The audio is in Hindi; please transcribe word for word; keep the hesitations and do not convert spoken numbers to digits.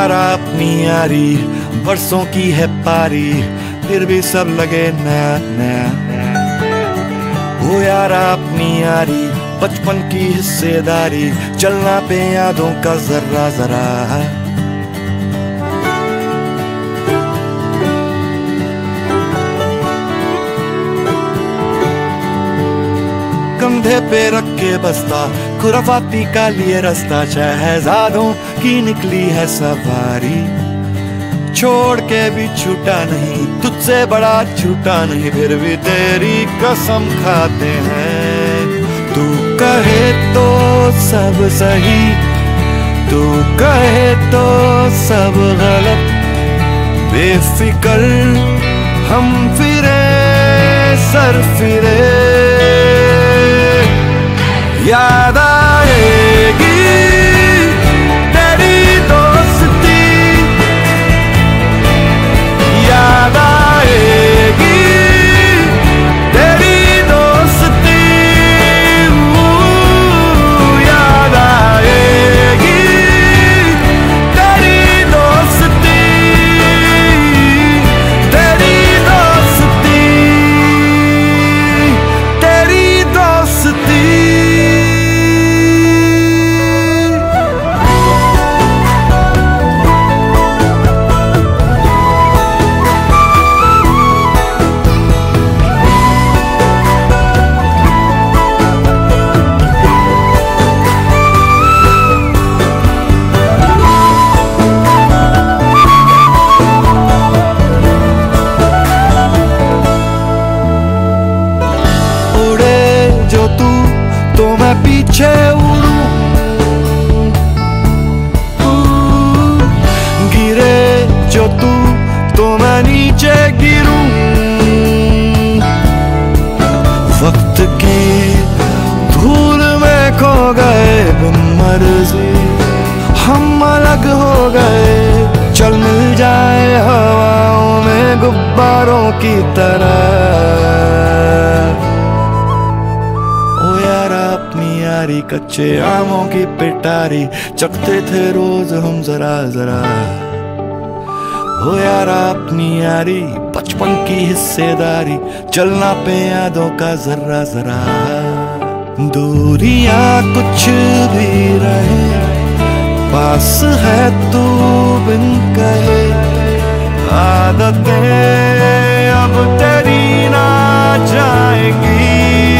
यारा अपनी यारी बरसों की है पारी, फिर भी सब लगे नया नया। वो यारा अपनी यारी बचपन की हिस्सेदारी, चलना पे यादों का जरा जरा। कंधे पे रख के बस्ता खुराफाती का लिए रास्ता, शहजादों की निकली है सवारी। छोड़ के भी छूटा नहीं, तुझसे बड़ा छूटा नहीं, फिर भी तेरी कसम खाते हैं। तू कहे तो सब सही, तू कहे तो सब गलत, बेफिक्र हम फिरे सर फिरे। याद आएगी तेरी दोस्ती, याद आएगी तेरी दोस्ती, याद आएगी तेरी दोस्ती, तेरी दोस्ती, तेरी दोस्ती। तो मैं पीछे उड़ूं, गिरे जो तू तो मैं नीचे गिरूं। वक्त की धूल में खो गए बिन मर्जी, हम अलग हो गए। चल मिल जाए हवाओं में गुब्बारों की तरह। यारी कच्चे आमों की पिटारी, चखते थे रोज हम जरा जरा। हो यारा अपनी यारी बचपन की हिस्सेदारी, चलना पे यादों का जरा जरा। दूरियां कुछ भी रहे, पास है तू बिन कहे। आदतें अब तेरी ना जाएंगी,